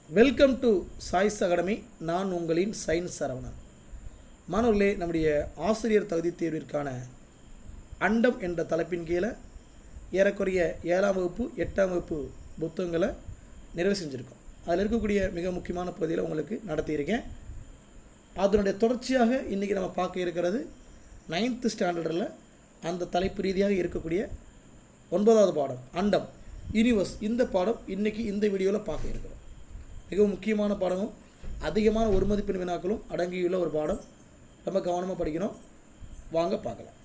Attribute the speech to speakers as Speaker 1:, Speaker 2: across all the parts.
Speaker 1: Welcome to choice academy. நான் உங்களின் science Saravanan. மாணவர்களே, நம்முடைய ஆசிரியர் தகுதி தேர்விற்கான அண்டம் என்ற தலைப்பின் கீழே ஏறக்குறைய 7ஆம் வகுப்பு 8ஆம் வகுப்பு புத்தகங்களை நிறைவு செஞ்சுருக்கோம். அதில் இருக்கக்கூடிய மிக முக்கியமான பகுதியில் உங்களுக்கு நடத்தியிருக்கேன். அதனுடைய தொடர்ச்சியாக இன்றைக்கி நம்ம பார்க்க இருக்கிறது 9th ஸ்டாண்டர்டில் அந்த தலைப்பு ரீதியாக இருக்கக்கூடிய 9வது பாடம் அண்டம் யூனிவர்ஸ். இந்த பாடம் இன்றைக்கி இந்த வீடியோவில் பார்க்க இருக்கிறோம். மிகவும் முக்கியமான பாடமும் அதிகமான ஒரு மதிப்பெண் வினாக்களும் அடங்கியுள்ள ஒரு பாடம். ரொம்ப கவனமாக படிக்கணும். வாங்க பார்க்கலாம்.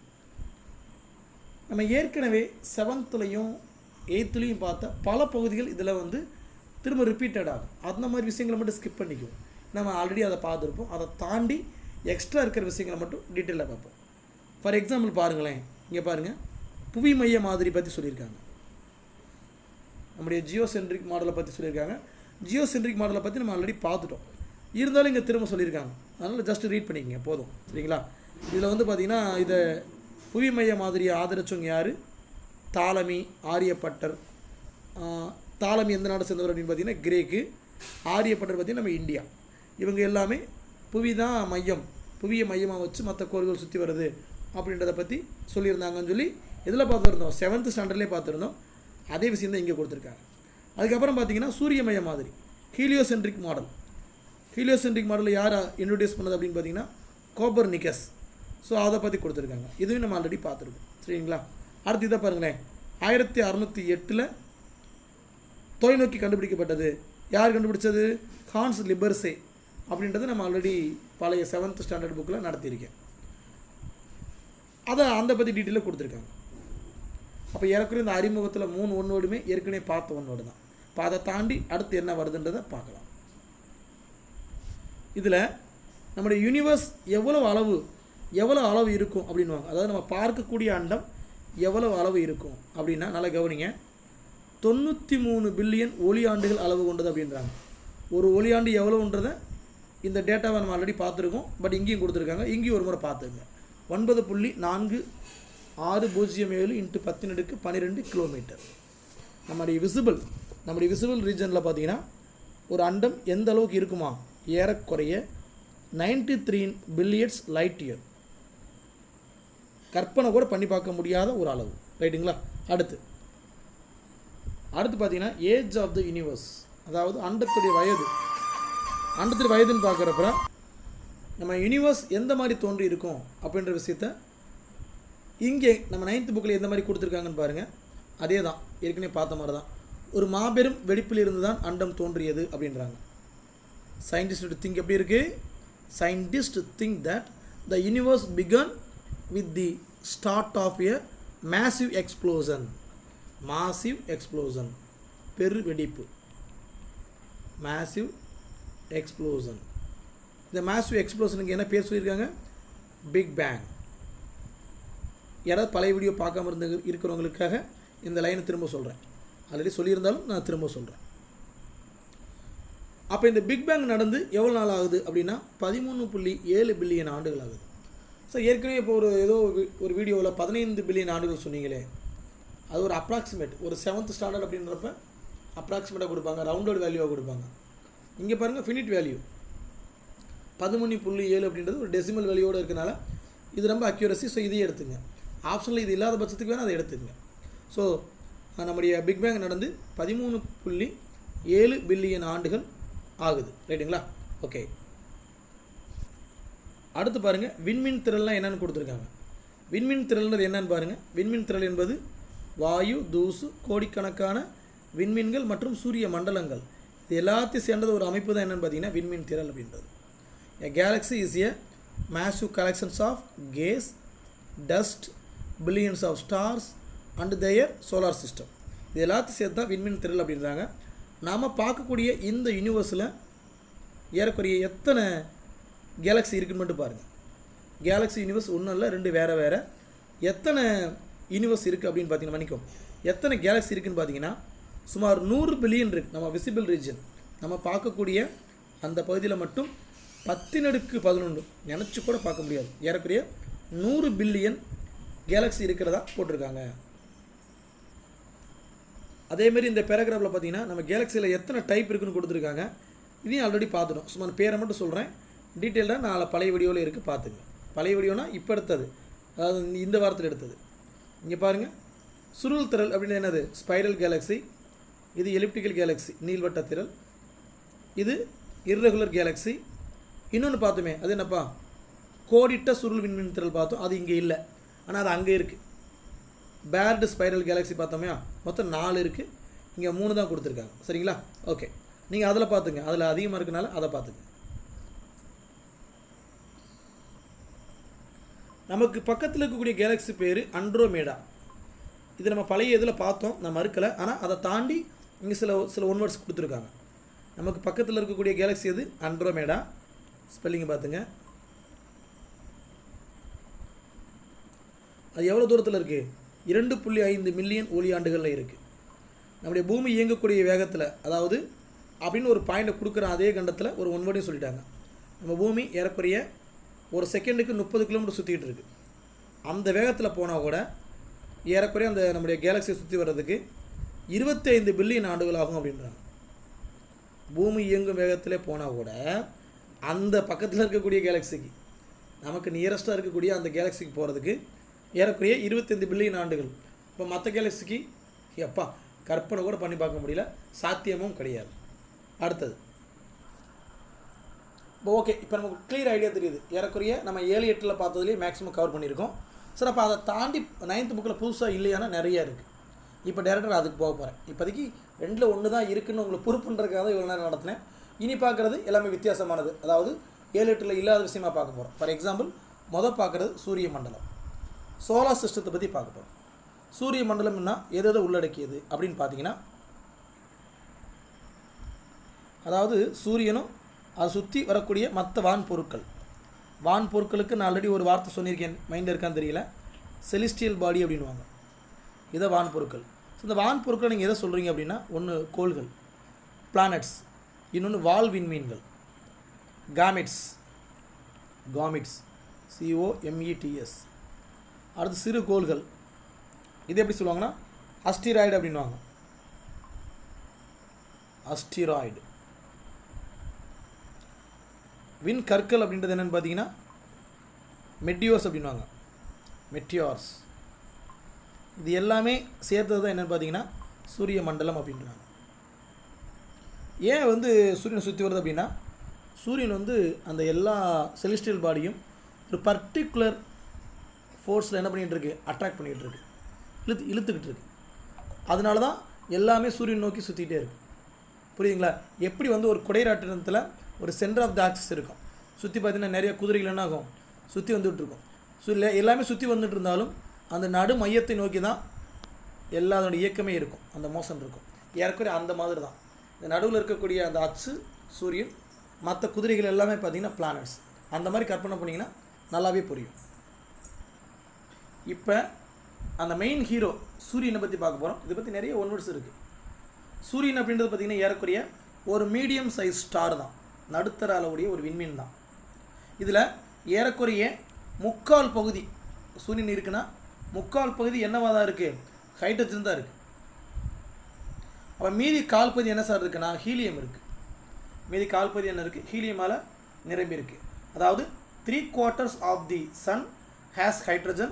Speaker 1: நம்ம ஏற்கனவே 7thலையும் 8thலையும் பார்த்த பல பகுதிகள் இதில் திரும்ப ரிப்பீட்டட் ஆகும். அந்த மாதிரி விஷயங்களை மட்டும் ஸ்கிப் பண்ணிக்குவோம். நம்ம ஆல்ரெடி அதை பார்த்துருப்போம். அதை தாண்டி எக்ஸ்ட்ரா இருக்கிற விஷயங்களை மட்டும் டீட்டெயிலாக பார்ப்போம். ஃபார் எக்ஸாம்பிள் பாருங்களேன், இங்கே பாருங்கள், புவி மைய மாதிரி பற்றி சொல்லியிருக்காங்க. நம்முடைய ஜியோசென்ட்ரிக் மாடலை பற்றி சொல்லியிருக்காங்க. ஜியோசென்ட்ரிக் மாடலை பற்றி நம்ம ஆல்ரெடி பார்த்துட்டோம். இருந்தாலும் இங்கே திரும்ப சொல்லியிருக்காங்க. அதனால் ஜஸ்ட் ரீட் பண்ணிக்கங்க போதும், சரிங்களா? இதில் பார்த்திங்கன்னா இதை புவி மைய மாதிரியை ஆதரிச்சவங்க யார்? தாலமி, ஆரியப்பட்டர். தாலமி எந்த நாடு சேர்ந்தவர் அப்படின்னு பார்த்தீங்கன்னா கிரேக்கு. ஆரியப்பட்டர் பார்த்திங்கன்னா நம்ம இந்தியா. இவங்க எல்லாமே புவி தான் மையம், புவியை மையமாக வச்சு மற்ற கோள்கள் சுற்றி வருது அப்படின்றத பற்றி சொல்லியிருந்தாங்கன்னு சொல்லி இதில் பார்த்துருந்தோம். 7th ஸ்டாண்டர்ட்லேயே பார்த்துருந்தோம். அதே விஷயம் தான் இங்கே கொடுத்துருக்காங்க. அதுக்கப்புறம் பார்த்திங்கன்னா சூரிய மைய மாதிரி ஹீலியோசென்ட்ரிக் மாடல். ஹீலியோசென்ட்ரிக் மாடலில் யார் இன்ட்ரடியூஸ் பண்ணது அப்படின்னு பார்த்தீங்கன்னா கோப்பர்னிக்கஸ். ஸோ அதை பற்றி கொடுத்துருக்காங்க. இதுவும் நம்ம ஆல்ரெடி பார்த்துருக்கோம், சரிங்களா? அடுத்து இதை பாருங்களேன், 1608 தொலைநோக்கி கண்டுபிடிக்கப்பட்டது. யார் கண்டுபிடிச்சது? ஹான்ஸ் லிபர்சே அப்படின்றது நம்ம ஆல்ரெடி பழைய 7th ஸ்டாண்டர்ட் புக்கில் நடத்தியிருக்கேன். அதை அந்த பற்றி டீட்டெயிலாக கொடுத்துருக்காங்க. அப்போ ஏற்கனவே இந்த அறிமுகத்தில் 3 ஒன்னோடுமே ஏற்கனவே பார்த்த ஒன்னோடு தான். இப்போ அதை தாண்டி அடுத்து என்ன வருதுன்றதை பார்க்கலாம். இதில் நம்முடைய யூனிவர்ஸ் எவ்வளவு அளவு இருக்கும் அப்படின்வாங்க. அதாவது நம்ம பார்க்கக்கூடிய அண்டம் எவ்வளவு அளவு இருக்கும் அப்படின்னா, நல்லா கவனிங்க, 93 பில்லியன் ஒளியாண்டுகள் அளவு கொண்டது அப்படின்றாங்க. ஒரு ஒளியாண்டு எவ்வளோன்றதை இந்த டேட்டாவை நம்ம ஆல்ரெடி பார்த்துருக்கோம். பட் இங்கேயும் கொடுத்துருக்காங்க. இங்கேயும் ஒரு முறை பார்த்துங்க. 9.4607 × 10⁻12 கிலோமீட்டர். நம்முடைய விசிபிள் ரீஜனில் பார்த்தீங்கன்னா ஒரு அண்டம் எந்த அளவுக்கு இருக்குமா? ஏறக்குறைய 93 பில்லியன்ஸ் லைட் இயர். கற்பனை கூட பண்ணி பார்க்க முடியாத ஒரு அளவு, ரைட்டுங்களா? அடுத்து பார்த்தீங்கன்னா ஏஜ் ஆஃப் த யூனிவர்ஸ், அதாவது அண்டத்துடைய வயதுன்னு பார்க்குறப்ப நம்ம யூனிவர்ஸ் எந்த மாதிரி தோன்றி இருக்கும் அப்படின்ற விஷயத்த இங்கே நம்ம 9th புக்கில் எந்த மாதிரி கொடுத்துருக்காங்கன்னு பாருங்கள். அதே தான், ஏற்கனவே பார்த்த மாதிரி தான். ஒரு மாபெரும் வெடிப்பில் இருந்து தான் அண்டம் தோன்றியது அப்படின்றாங்க. சயின்டிஸ்ட் திங்க் எப்படி இருக்குது? Scientist think that the universe began with the start of a massive explosion, பெரு வெடிப்பு, மேசிவ் எக்ஸ்ப்ளோசன். இந்த மேசிவ் எக்ஸ்ப்ளோசனுக்கு என்ன பேர் சொல்லியிருக்காங்க? Big bang. யாராவது பழைய வீடியோ பார்க்காம இருக்கிறவங்களுக்காக இந்த லைனை திரும்ப சொல்கிறேன். ஆல்ரெடி சொல்லியிருந்தாலும் நான் திரும்ப சொல்கிறேன். அப்போ இந்த பிக் பேங் நடந்து எவ்வளோ நாள் ஆகுது அப்படின்னா 13.7 பில்லியன் ஆண்டுகள் ஆகுது. ஸோ ஏற்கனவே இப்போ ஏதோ ஒரு வீடியோவில் 15 பில்லியன் ஆண்டுகள் சொன்னீங்களே, அது ஒரு அப்ராக்சிமேட். ஒரு 7th ஸ்டாண்டர்ட் அப்படின்றப்ப அப்ராக்சிமேட்டாக கொடுப்பாங்க, ரவுண்டட் வேல்யூவாக கொடுப்பாங்க. இங்கே பாருங்கள், ஃபினிட் வேல்யூ 13.7 அப்படின்றது ஒரு டெசிமல் வேல்யூவோடு இருக்கனால இது ரொம்ப அக்யூரசி. ஸோ இதையே எடுத்துங்க. ஆப்ஷனில் இது இல்லாத பட்சத்துக்கு வேணால் அதை எடுத்துங்க. ஸோ நம்முடைய பிக் பேங் நடந்து 13.7 பில்லியன் ஆண்டுகள் ஆகுது, ரைட்டுங்களா? ஓகே, அடுத்து பாருங்கள், விண்மீன் திரள்லாம் என்னென்னு கொடுத்துருக்காங்க. விண்மீன் திரள்ன்றது என்னன்னு பாருங்கள். விண்மீன் திரள் என்பது வாயு, தூசு, கோடிக்கணக்கான விண்மீன்கள் மற்றும் சூரிய மண்டலங்கள், இது எல்லாத்தையும் சேர்ந்தது ஒரு அமைப்பு தான் என்னென்னு பார்த்தீங்கன்னா விண்மீன் திரள் அப்படின்றது. A galaxy is a massive collections of gas, dust, billions of stars and their solar system. இது எல்லாத்தையும் சேர்த்து தான் விண்மீன் திரள் அப்படின்றாங்க. நாம் பார்க்கக்கூடிய இந்த யூனிவர்ஸில் ஏறக்குறைய எத்தனை கேலக்ஸி இருக்குன்னு மட்டும் பாருங்கள். கேலக்ஸி யூனிவர்ஸ் ஒன்றும் இல்லை, 2 வேறு. எத்தனை யூனிவர்ஸ் இருக்குது அப்படின்னு பார்த்தீங்கன்னா, மன்னிக்கும், எத்தனை கேலக்ஸி இருக்குதுன்னு பார்த்தீங்கன்னா சுமார் 100 பில்லியன் இருக்குது. நம்ம விசிபிள் ரீஜன் நம்ம பார்க்கக்கூடிய அந்த பகுதியில் மட்டும் 10⁻11 நினச்சி கூட பார்க்க முடியாது. ஏறக்குறைய 100 பில்லியன் கேலக்ஸி இருக்கிறதா போட்டிருக்காங்க. அதேமாரி இந்த பேராகிராஃபில் பார்த்தீங்கன்னா நம்ம கேலக்ஸியில் எத்தனை டைப் இருக்குன்னு கொடுத்துருக்காங்க. இதையும் ஆல்ரெடி பார்த்துட்டோம். சும்மா பேரை மட்டும் சொல்கிறேன். டீட்டெயிலாக நான் பழைய வீடியோவில் இருக்குது, பார்த்துங்க. பழைய வீடியோனா இப்போ எடுத்தது, அதாவது இந்த வாரத்தில் எடுத்தது. இங்கே பாருங்கள், சுருள் திரள் அப்படின்னு என்னது? Spiral galaxy. இது எலிப்டிக்கல் கேலக்ஸி, நீள்வட்ட திரள். இது இர்ரெகுலர் கேலக்ஸி. இன்னொன்று பார்த்துமே, அது என்னப்பா? கோடிட்ட சுருள் விண்மீன் திரள் பார்த்தோம். அது இங்கே இல்லை, ஆனால் அது அங்கே இருக்குது. பேர்டு ஸ்பைரல் கேலக்ஸி பார்த்தோமே, மொத்தம் 4 இருக்குது. இங்கே 3 தான் கொடுத்துருக்காங்க. சரிங்களா? ஓகே, நீங்கள் அதில் பார்த்துங்க. அதில் அதிகமாக இருக்கனால அதை பார்த்துங்க. நமக்கு பக்கத்தில் இருக்கக்கூடிய கேலக்ஸி பேர் அண்ட்ரோமேடா. இது நம்ம பழைய இதில் பார்த்தோம், நான் மறுக்கலை. ஆனால் அதை தாண்டி இங்கே சில ஒன் வேர்ட்ஸ் கொடுத்துருக்காங்க. நமக்கு பக்கத்தில் இருக்கக்கூடிய கேலக்ஸி எது? அண்ட்ரோமேடா. ஸ்பெல்லிங் பார்த்துங்க. அது எவ்வளோ தூரத்தில் இருக்குது? 2.5 மில்லியன் ஒளி ஆண்டுகளில் இருக்குது. நம்முடைய பூமி இயங்கக்கூடிய வேகத்தில், அதாவது அப்படின்னு ஒரு பாயிண்டை கொடுக்குற அதே கண்டத்தில் ஒரு ஒன் வேர்டையும் சொல்லிட்டாங்க. நம்ம பூமி ஏறக்குறைய ஒரு செகண்டுக்கு 30 கிலோமீட்டர் சுற்றிக்கிட்டு இருக்குது. அந்த வேகத்தில் போனால் கூட ஏறக்குறைய அந்த நம்முடைய கேலக்ஸியை சுற்றி வர்றதுக்கு 25 பில்லியன் ஆண்டுகள் ஆகும் அப்படின்றாங்க. பூமி இயங்கும் வேகத்திலே போனால் கூட அந்த பக்கத்தில் இருக்கக்கூடிய கேலக்ஸிக்கு, நமக்கு நியரஸ்ட்டாக இருக்கக்கூடிய அந்த கேலக்ஸிக்கு போகிறதுக்கு ஏறக்குறைய 25 பில்லியன் ஆண்டுகள். இப்போ மற்ற கேலக்ஸிக்கு எப்பா கற்பனை கூட பண்ணி பார்க்க முடியல, சாத்தியமும் கிடையாது. அடுத்தது இப்போ ஓகே, இப்போ நமக்கு கிளியர் ஐடியா தெரியுது. ஏறக்குறைய நம்ம 7, 8 பார்த்ததுலேயே மேக்ஸிமம் கவர் பண்ணியிருக்கோம். சார் அப்போ அதை தாண்டி 9th புக்கில் புதுசாக இல்லையானா நிறையா இருக்குது. இப்போ டேரக்டர் அதுக்கு போக போகிறேன். இப்போதைக்கு 2ல் 1 தான் இருக்குதுன்னு உங்களுக்கு ப்ரூஃப் பண்ணுறதுக்காக தான் இவ்வளோ நேரம் நடத்தினேன். இனி பார்க்குறது எல்லாமே வித்தியாசமானது, அதாவது 7, 8 இல்லாத விஷயமாக பார்க்க போகிறோம். ஃபார் எக்ஸாம்பிள், பார்க்குறது சூரிய மண்டலம், சோலார் சிஸ்டத்தை பற்றி பார்க்க போகிறோம். சூரிய மண்டலம்னா எதை உள்ளடக்கியது அப்படின்னு பார்த்தீங்கன்னா, அதாவது சூரியனும் அதை சுற்றி வரக்கூடிய மற்ற வான்பொருட்களுக்கு நான் ஆல்ரெடி ஒரு வார்த்தை சொல்லியிருக்கேன், மைண்டில் இருக்கான்னு தெரியல, செலிஸ்டியல் பாடி அப்படின்வாங்க. இதை வான்பொருட்கள். ஸோ இந்த வான்பொருட்களை நீங்கள் எதை சொல்கிறீங்க அப்படின்னா, ஒன்று கோள்கள், பிளானட்ஸ், இன்னொன்று வால் விண்மீன்கள், காமெட்ஸ், COMETS. அடுத்து சிறு கோள்கள், இது எப்படி சொல்லுவாங்கன்னா அஸ்டிராய்டு அப்படின்வாங்க. அஸ்டிராய்டு. விண் கற்கள் அப்படின்றது என்னென்னு பார்த்தீங்கன்னா மெட்டியோர்ஸ் அப்படின்வாங்க. மெட்டியோர்ஸ். இது எல்லாமே சேர்த்தது தான் என்னென்னு பார்த்தீங்கன்னா சூரிய மண்டலம் அப்படின்றாங்க. ஏன் சூரியனை சுற்றி வருது அப்படின்னா, சூரியன் அந்த எல்லா செலிஸ்டியல் பாடியும் ஒரு பர்டிகுலர் ஃபோர்ஸில் என்ன பண்ணிகிட்டு இருக்கு? அட்ராக்ட் பண்ணிகிட்டு இருக்கு, இழுத்துக்கிட்டு இருக்கு. அதனால தான் எல்லாமே சூரியன் நோக்கி சுற்றிக்கிட்டே இருக்குது. புரியுதுங்களா? எப்படி ஒரு குடைராட்டினத்தில் ஒரு சென்டர் ஆஃப் த ஆக்சிஸ் இருக்கும், சுற்றி பார்த்தீங்கன்னா நிறைய குதிரைகள் என்ன ஆகும்? சுற்றி வந்துகிட்ருக்கும். எல்லாமே சுற்றி வந்துட்டு இருந்தாலும் அந்த நடு மையத்தை நோக்கி தான் எல்லாத்தோட இயக்கமே இருக்கும், அந்த மோஷன் இருக்கும். ஏறக்குறைய அந்த மாதிரி தான் இந்த நடுவில் இருக்கக்கூடிய அந்த அச்சு சூரியன், மற்ற குதிரைகள் எல்லாமே பார்த்திங்கன்னா பிளானட்ஸ். அந்த மாதிரி கற்பனை பண்ணிங்கன்னா நல்லாவே புரியும். இப்போ அந்த மெயின் ஹீரோ சூரியனை பற்றி பார்க்க போகிறோம். இதை பற்றி நிறைய ஒன் வேர்ட்ஸ் இருக்குது. சூரியன் அப்படின்றது பார்த்திங்கன்னா ஏறக்குறைய ஒரு மீடியம் சைஸ் ஸ்டார் தான், நடுத்தர அளவுடைய ஒரு விண்மீன் தான். இதில் ஏறக்குறைய 3/4 பகுதி சூரியன் இருக்குன்னா 3/4 பகுதி என்னவாக தான் இருக்குது? ஹைட்ரஜன் தான் இருக்குது. அப்போ மீதி 1/4 பகுதி என்ன சார் இருக்குன்னா ஹீலியம் இருக்குது. மீதி 1/4 பகுதி என்ன இருக்குது? ஹீலியமால் நிரம்பி இருக்குது. அதாவது 3/4 of the sun has hydrogen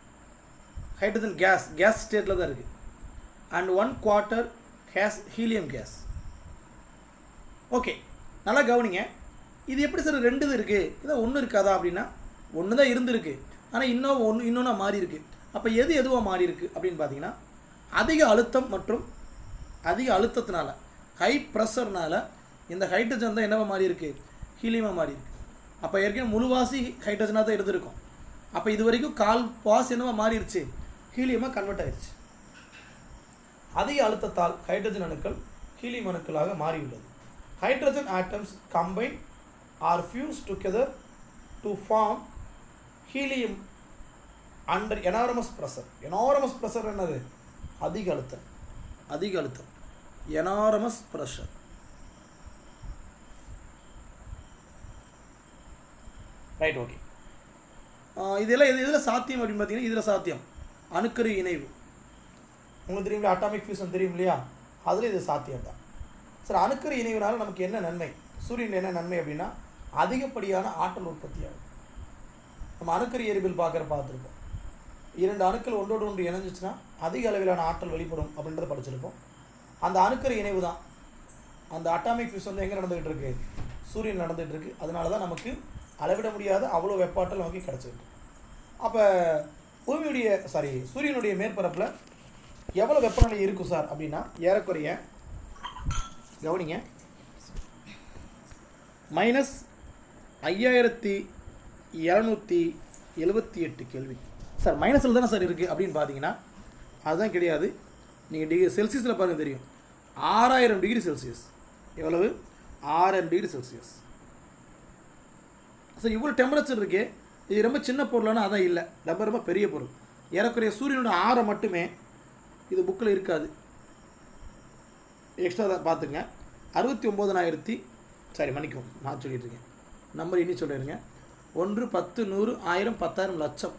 Speaker 1: gas ஸ்டேட்டில் தான் இருக்குது. And 1/4 has helium gas. Okay, நல்லா கவனிங்க. இது எப்படி சார் 2 இது இருக்குது, இதை 1 இருக்காதா அப்படின்னா, 1 தான் இருந்திருக்கு, ஆனால் இன்னொன்று மாறி இருக்குது. அப்போ எதுவாக மாறி இருக்குது அப்படின்னு பார்த்தீங்கன்னா, அதிக அழுத்தம் மற்றும் அதிக அழுத்தத்தினால, ஹை ப்ரெஷர்னால் இந்த ஹைட்ரஜன் தான் என்னவா மாறி இருக்குது? ஹீலியமாக மாறி இருக்குது. அப்போ ஏற்கனவே முழுவாசி ஹைட்ரஜனாக தான் இருந்திருக்கும். அப்போ இது வரைக்கும் 1/4 பாஸ் என்னவா மாறிடுச்சு? ஹீலியமாக கன்வெர்ட் ஆயிடுச்சு. அதிக அழுத்தத்தால் ஹைட்ரஜன் அணுக்கள் ஹீலியம் அணுக்களாக மாறியுள்ளது. Hydrogen atoms combine or fuse together to form helium under enormous pressure. Enormous pressure என்னது? அதிக அழுத்தம். enormous pressure. Right, okay. இதெல்லாம் இதில் சாத்தியம் அப்படின்னு பார்த்தீங்கன்னா, இதில் சாத்தியம் அணுக்கரு இணைவு. உங்களுக்கு தெரியுங்களா, அட்டாமிக் ஃபியூஷன் தெரியும் இல்லையா, அதில் இது சாத்தியம் தான். சார் அணுக்கரு இணைவினால் நமக்கு என்ன நன்மை, சூரியன் என்ன நன்மை அப்படின்னா அதிகப்படியான ஆற்றல் உற்பத்தி ஆகும். நம்ம அணுக்கரு எரிபில் பார்த்துருப்போம். 2 அணுக்கள் ஒன்றோடு ஒன்று இணைஞ்சிச்சுன்னா அதிக அளவிலான ஆற்றல் வெளிப்படும் அப்படின்றத படிச்சிருப்போம். அந்த அணுக்கரு இணைவு தான் அந்த அட்டாமிக் ஃபியூஷன் வந்து எங்கே நடந்துகிட்டு இருக்கு, சூரியன் நடந்துகிட்டு இருக்கு. அதனால தான் நமக்கு அளவிட முடியாத அவ்வளோ வெப்பாற்றல் நமக்கு கிடச்சிருக்கு. அப்போ சூரியனுடைய மேற்பரப்பில் எவ்வளோ வெப்பநிலை இருக்கும் சார் அப்படின்னா ஏறக்குறைய கவனிங்க -5278 கெல்வின். சார் மைனஸில் தானே சார் இருக்குது அப்படின்னு பார்த்தீங்கன்னா அதுதான் கிடையாது. நீங்கள் செல்சியஸில் பாருங்கள் தெரியும், 6000 டிகிரி செல்சியஸ். எவ்வளவு? 6000 டிகிரி செல்சியஸ். சார் இவ்வளோ டெம்பரேச்சர் இருக்குது, இது ரொம்ப சின்ன பொருளானா அதான் இல்லை, ரொம்ப ரொம்ப பெரிய பொருள். ஏறக்குறைய சூரியனோட ஆரம் மட்டுமே இது புக்கில் இருக்காது, எக்ஸ்ட்ரா தான் பார்த்துங்க. 69,000 மன்னிக்கும் நான் சொல்லிட்டு இருக்கேன், நம்பர் இன்னி சொல்லிடுங்க. 1 10 100 1000 10,000 லட்சம்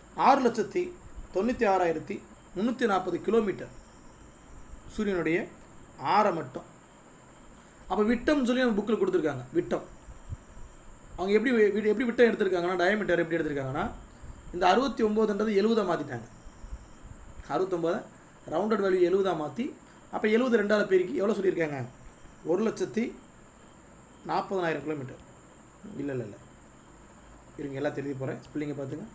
Speaker 1: 6,96,340 கிலோமீட்டர் சூரியனுடைய ஆரம் மட்டும். அப்போ விட்டம் சொல்லி நம்ம புக்கில் கொடுத்துருக்காங்க. விட்டம் அவங்க எப்படி விட்டம் எடுத்திருக்காங்கன்னா, டயமீட்டர் எப்படி எடுத்திருக்காங்கன்னா, இந்த 69ன்றது 70 மாற்றிட்டாங்க. 69 ரவுண்டட் வேல்யூ 70 மாற்றி, அப்போ 70 2ஆல் பெருக்கி எவ்வளோ சொல்லியிருக்காங்க, 1,40,000 கிலோமீட்டர். இல்லை இருங்க, எல்லாம் தெரிஞ்சு போகிறேன், ஸ்பெல்லிங்கை பார்த்துங்க.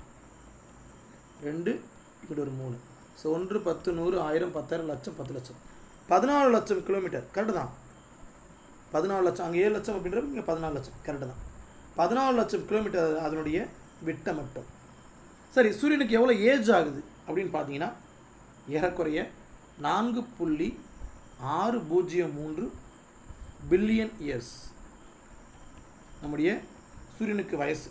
Speaker 1: 2 இப்படி ஒரு 3. ஸோ 1 10 100 1000 10,000 லட்சம் 10 லட்சம் 14 லட்சம் கிலோமீட்டர். கரெக்டு தான், 14 லட்சம். அங்கே 7 லட்சம் அப்படின்றது இங்கே 14 லட்சம். கரெக்டு தான், 14 லட்சம் கிலோமீட்டர் அதனுடைய விட்டம் மட்டும். சரி, சூரியனுக்கு எவ்வளோ ஏஜ் ஆகுது அப்படின்னு பார்த்தீங்கன்னா ஏறக்குறைய 4.603 பில்லியன் இயர்ஸ் நம்முடைய சூரியனுக்கு வயசு.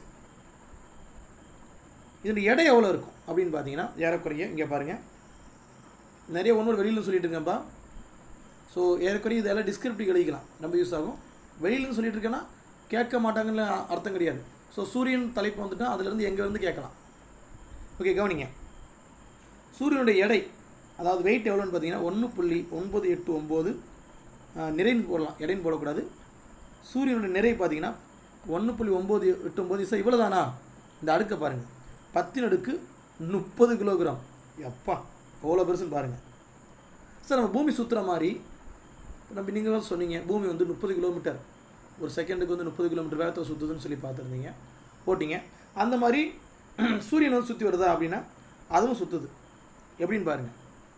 Speaker 1: இதனுடைய எடை எவ்வளோ இருக்கும் அப்படின்னு பார்த்தீங்கன்னா ஏறக்குறைய இங்கே பாருங்கள், நிறைய ஒன்று வெளியில் சொல்லிட்டு இருக்கேன்ப்பா. ஸோ ஏறக்குறைய இதெல்லாம் டிஸ்கிரிப்டிவ் எழுதிக்கலாம், நம்ம யூஸ் ஆகும். வெளியிலேருந்து சொல்லிட்டு இருக்கேன்னா கேட்க மாட்டாங்கன்னு அர்த்தம் கிடையாது. ஸோ சூரியன் தலைப்பு வந்துட்டால் அதுலேருந்து எங்கேருந்து கேட்கலாம். ஓகே, கவனிங்க. சூரியனுடைய எடை, அதாவது வெயிட் எவ்வளோன்னு பார்த்தீங்கன்னா 1.989 நிறைன்னு போடலாம், எடைன்னு போடக்கூடாது. சூரியனுடைய நிறை பார்த்தீங்கன்னா 1.989. சார் இவ்வளோ தானா? இந்த அடுக்கை பாருங்கள், 10⁻30 கிலோகிராம். எப்பா எவ்வளோ பெருசுன்னு பாருங்கள். சார் நம்ம பூமி சுற்றுற மாதிரி நம்ம நீங்கள் சொன்னீங்க பூமி வந்து 30 கிலோமீட்டர் ஒரு செகண்டுக்கு வந்து 30 கிலோமீட்டர் வேகத்தில் சுற்றுதுன்னு சொல்லி பார்த்துருந்தீங்க, போட்டிங்க. அந்த மாதிரி சூரியன் வந்து சுற்றி வருதா அப்படின்னா அதுவும் சுற்றுது. எப்படின்னு பாருங்கள்,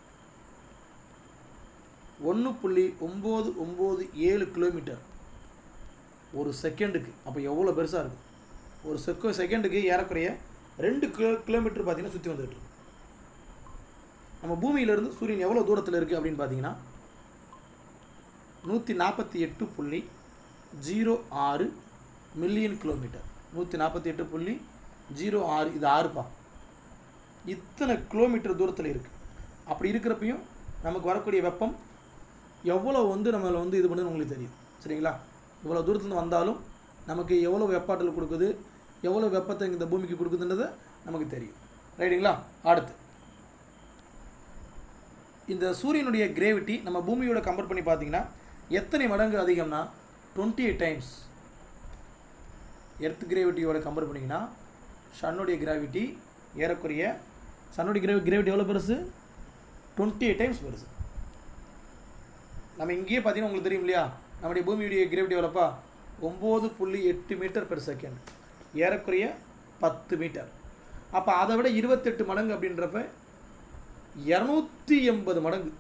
Speaker 1: 1.997 கிலோமீட்டர் ஒரு செகண்டுக்கு. அப்போ எவ்வளோ பெருசாக இருக்கும். ஒரு செகண்டுக்கு ஏறக்குறைய 2 கிலோமீட்டர் பார்த்தீங்கன்னா சுற்றி வந்துட்டு இருக்கு. நம்ம பூமியிலேருந்து சூரியன் எவ்வளோ தூரத்தில் இருக்குது அப்படின்னு பார்த்தீங்கன்னா 148.06 மில்லியன் கிலோமீட்டர். 148.06, இது 6பா. இத்தனை கிலோமீட்டர் தூரத்தில் இருக்குது. அப்படி இருக்கிறப்பையும் நமக்கு வரக்கூடிய வெப்பம் எவ்வளோ வந்து நம்மளை வந்து இது பண்ணுன்னு உங்களுக்கு தெரியும், சரிங்களா? இவ்வளோ தூரத்துலேருந்து வந்தாலும் நமக்கு எவ்வளோ வெப்பாற்றல் கொடுக்குது, எவ்வளோ வெப்பத்தை இந்த பூமிக்கு கொடுக்குதுன்றது நமக்கு தெரியும், ரைட்டுங்களா? அடுத்து இந்த சூரியனுடைய கிரேவிட்டி நம்ம பூமியோட கம்பேர் பண்ணி பார்த்தீங்கன்னா எத்தனை மடங்கு அதிகம்னா 28 டைம்ஸ். எர்த் கிரேவிட்டியோட கம்பேர் பண்ணிங்கன்னா சன்னுடைய கிராவிட்டி ஏறக்குறைய, சன்னுடைய கிராவிட்டி எவ்வளோ பெருசு? 28 டைம்ஸ் பெருசு. நம்ம இங்கேயே பார்த்தீங்கன்னா உங்களுக்கு தெரியும் இல்லையா, நம்முடைய பூமியுடைய கிராவிட்டி எவ்வளோப்பா? 9.8 மீட்டர் பெர் செகண்ட், ஏறக்குறைய 10 மீட்டர். அப்போ அதை விட 28 மடங்கு அப்படின்றப்ப 280 மடங்கு.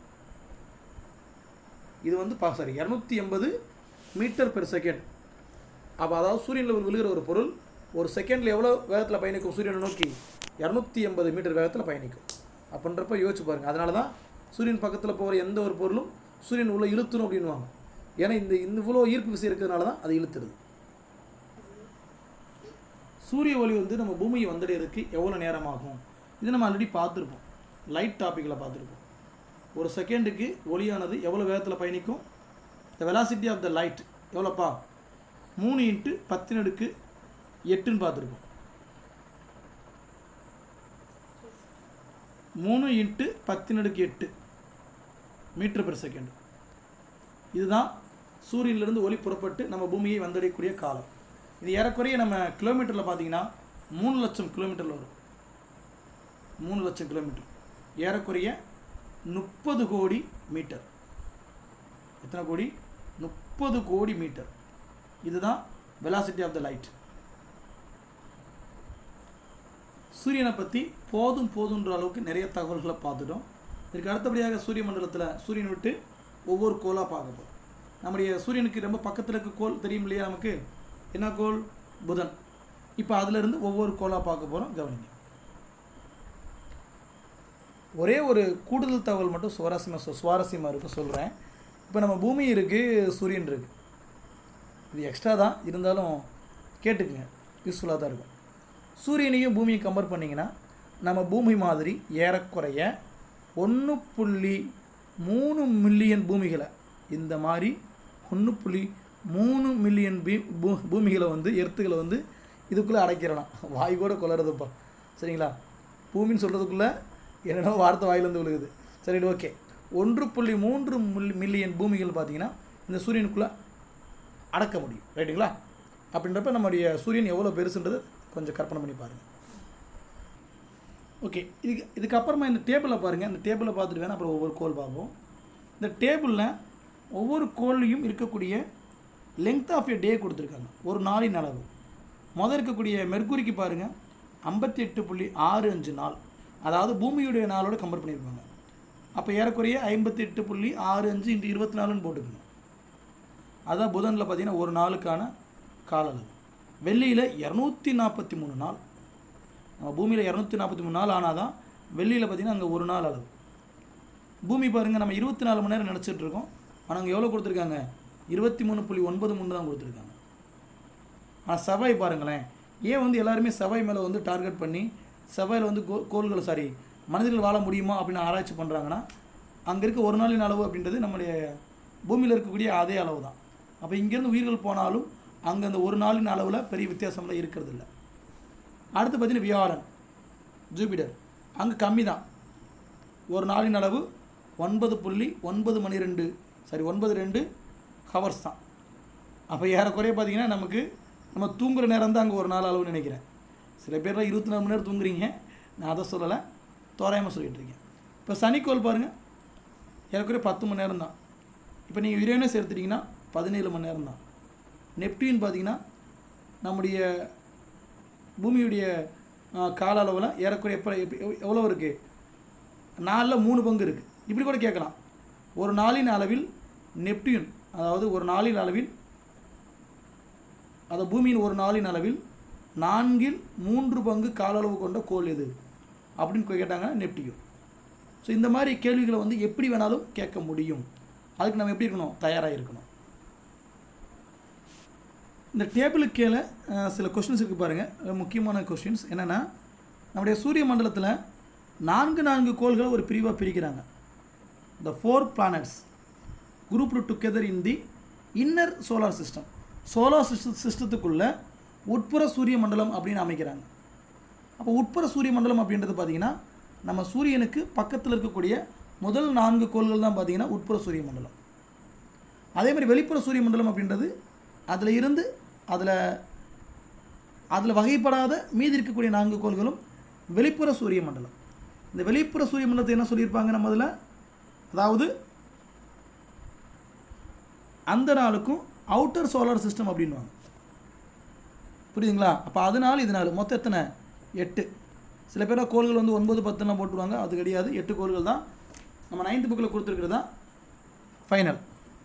Speaker 1: இது வந்து 280 மீட்டர் பெர் செகண்ட். அப்போ அதாவது சூரியனில் விழுகிற ஒரு பொருள் ஒரு செகண்டில் எவ்வளோ வேகத்தில் பயணிக்கும் சூரியனை நோக்கி? 280 மீட்டர் வேகத்தில் பயணிக்கும். அப்படின்றப்ப யோசிச்சு பாருங்கள். அதனால தான் சூரியன் பக்கத்தில் போகிற எந்த ஒரு பொருளும் சூரியன் உள்ள இழுத்துணும் அப்படின்வாங்க. ஏன்னா இந்த இவ்வளோ ஈர்ப்பு விசை இருக்கிறதுனால தான் அது இழுத்துடுது. சூரிய ஒளி வந்து நம்ம பூமியை வந்தடைறதுக்கு எவ்வளோ நேரம் ஆகும்? இது நம்ம ஆல்ரெடி பார்த்துருப்போம், லைட் டாப்பிக்கில் பார்த்துருப்போம். ஒரு செகண்டுக்கு ஒளியானது எவ்வளோ வேகத்தில் பயணிக்கும்? The velocity of the light எவ்வளோப்பா? 3 × 10⁸ பார்த்துருக்கோம். 3 × 10⁸ மீட்டர் பெர் செகண்ட். இதுதான் சூரியனிலிருந்து ஒளி புறப்பட்டு நம்ம பூமியை வந்தடையக்கூடிய காலம். இது ஏறக்குறைய நம்ம கிலோமீட்டரில் பார்த்தீங்கன்னா 3 லட்சம் கிலோமீட்டரில் வரும். 3 லட்சம் கிலோமீட்டர் ஏறக்குறைய 30 கோடி மீட்டர். எத்தனை கோடி? 30 கோடி மீட்டர். இதுதான் வெலாசிட்டி ஆஃப் த லைட். சூரியனை பற்றி போதுன்ற அளவுக்கு நிறைய தகவல்களை பார்த்துட்டோம். இதுக்கு அடுத்தபடியாக சூரிய மண்டலத்தில் சூரியனை விட்டு ஒவ்வொரு கோளாக பார்க்க போகிறோம். நம்முடைய சூரியனுக்கு ரொம்ப பக்கத்தில் இருக்க கோள் தெரியும் இல்லையா நமக்கு? என்ன கோள்? புதன். இப்போ அதிலிருந்து ஒவ்வொரு கோளாக பார்க்க போகிறோம். கவனிங்க. ஒரே ஒரு கூடுதல் தகவல் மட்டும் சுவாரஸ்யமாக இருக்கும் சொல்கிறேன். இப்போ நம்ம பூமி இருக்குது, சூரியன் இருக்குது. இது எக்ஸ்ட்ரா தான், இருந்தாலும் கேட்டுக்குங்க, யூஸ்ஃபுல்லாக தான் இருக்கும். சூரியனையும் பூமியை கம்பேர் பண்ணிங்கன்னா நம்ம பூமி மாதிரி ஏறக்குறைய 1.3 மில்லியன் பூமிகளை, இந்த மாதிரி 1.3 மில்லியன் பூமிகளை வந்து எர்த்துகளை வந்து இதுக்குள்ளே அடைக்கிறலாம். வாய் கூட கொளறதுப்பா, சரிங்களா? பூமின்னு சொல்கிறதுக்குள்ளே என்னென்ன வார்த்தை வாயிலேருந்து விழுகுது. சரி, ஓகே. 1.3 மில்லியன் பூமிகள் பார்த்திங்கன்னா இந்த சூரியனுக்குள்ளே அடக்க முடியும், ரைட்டுங்களா? அப்படின்றப்ப நம்முடைய சூரியன் எவ்வளோ பெருசுன்றது கொஞ்சம் கற்பனை பண்ணி பாருங்கள். ஓகே, இதுக்கப்புறமா இந்த டேபிளில் பாருங்கள். இந்த டேபிளில் பார்த்துட்டு வேணால் அப்புறம் ஒவ்வொரு கோள் பார்ப்போம். இந்த டேபிளில் ஒவ்வொரு கோள்லையும் இருக்கக்கூடிய லெங்த் ஆஃப் எ டே கொடுத்துருக்காங்க, ஒரு நாளின் அளவு. முதல் இருக்கக்கூடிய மெர்க்குரிக்கு பாருங்கள் 58.65 நாள், அதாவது பூமியுடைய நாளோட கம்பேர் பண்ணியிருப்பாங்க. அப்போ ஏறக்குறைய 58.65 × 24ன்னு போட்டுக்கணும். அதுதான் புதனில் பார்த்திங்கன்னா ஒரு நாளுக்கான கால அளவு. வெள்ளியில் 243 நாள். நம்ம பூமியில் 243 நாள் ஆனால் தான் வெள்ளியில் பார்த்திங்கன்னா அங்கே ஒரு நாள் அளவு. பூமி பாருங்கள், நம்ம 24 மணி நேரம் நினச்சிட்ருக்கோம். ஆனால் அங்கே எவ்வளோ கொடுத்துருக்காங்க? 23.93 தான் கொடுத்துருக்காங்க. ஆனால் செவ்வாய் பாருங்களேன், ஏன் வந்து எல்லாருமே செவ்வாய் மேலே வந்து டார்கெட் பண்ணி செவ்வாயில் வந்து கோள்கள் மனிதர்கள் வாழ முடியுமா அப்படின்னு ஆராய்ச்சி பண்ணுறாங்கன்னா, அங்கே இருக்க ஒரு நாளின் அளவு அப்படின்றது நம்முடைய பூமியில் இருக்கக்கூடிய அதே அளவு தான். அப்போ இங்கேருந்து உயிர்கள் போனாலும் அங்கே அந்த ஒரு நாளின் அளவில் பெரிய வித்தியாசம்லாம் இருக்கிறது இல்லை. அடுத்து பார்த்தீங்கன்னா வியாழன், ஜூபிட்டர், அங்கே கம்மி தான். ஒரு நாளின் அளவு 9.92 ஹவர்ஸ் தான். அப்போ ஏறக்குறைய பார்த்திங்கன்னா நம்ம தூங்குகிற நேரம் தான் அங்கே ஒரு நாள் அளவுன்னு நினைக்கிறேன். சில பேர்லாம் 24 மணி நேரம் தூங்குறீங்க, நான் அதை சொல்லலை, தோராயமாக சொல்லிகிட்டு இருக்கேன். இப்போ சனிக்கோள் பாருங்கள், ஏறக்குறைய 10 மணி நேரம் தான். இப்போ நீங்கள் யுரேனஸ் எடுத்துட்டிங்கன்னா 17 மணி நேரம் தான். நெப்டியூன் பார்த்திங்கன்னா நம்முடைய பூமியுடைய கால அளவில் ஏறக்குறைய எவ்வளோ இருக்குது? 4ல் 3 பங்கு இருக்குது. இப்படி கூட கேட்கலாம். ஒரு நாளின் அளவில் நெப்டியூன், அதாவது ஒரு நாளின் அளவில், அதாவது பூமியின் ஒரு நாளின் அளவில் 4/3 பங்கு கால அளவு கொண்ட கோள் எது அப்படின்னு கேட்டாங்கன்னா நெப்டியூன். ஸோ இந்த மாதிரி கேள்விகளை வந்து எப்படி வேணாலும் கேட்க முடியும். அதுக்கு நம்ம எப்படி இருக்கணும்? தயாராக இருக்கணும். இந்த டேபிளுக்கு கீழே சில கொஸ்டின்ஸ் இருக்குது பாருங்கள், முக்கியமான கொஸ்டின்ஸ் என்னென்னா, நம்முடைய சூரிய மண்டலத்தில் 4 கோள்களை ஒரு பிரிவாக பிரிக்கிறாங்க. The 4 planets grouped together in the inner solar system. Solar சிஸ்டத்துக்குள்ள உட்புற சூரிய மண்டலம் அப்படின்னு அமைக்கிறாங்க. அப்போ உட்புற சூரிய மண்டலம் அப்படின்றது பார்த்திங்கன்னா நம்ம சூரியனுக்கு பக்கத்தில் இருக்கக்கூடிய முதல் 4 கோள்கள் தான் பார்த்திங்கன்னா உட்புற சூரிய மண்டலம். அதே மாதிரி வெளிப்புற சூரிய மண்டலம் அப்படின்றது அதில் இருந்து அதில் வகைப்படாத மீதி இருக்கக்கூடிய 4 கோள்களும் வெளிப்புற சூரிய மண்டலம். இந்த வெளிப்புற சூரிய மண்டலத்தை என்ன சொல்லியிருப்பாங்க நம்ம அதில்? அதாவது அந்த நாளுக்கும் அவுட்டர் சோலார் சிஸ்டம் அப்படின்வாங்க. புரியுதுங்களா? அப்போ அதனால் இதனால் மொத்தம் எத்தனை? 8. சில பேர் கோள்கள் வந்து 9, 10 போட்டுருவாங்க. அது கிடையாது, 8 கோள்கள் தான். நம்ம 9th புக்கில் கொடுத்துருக்கிறது தான் ஃபைனல்.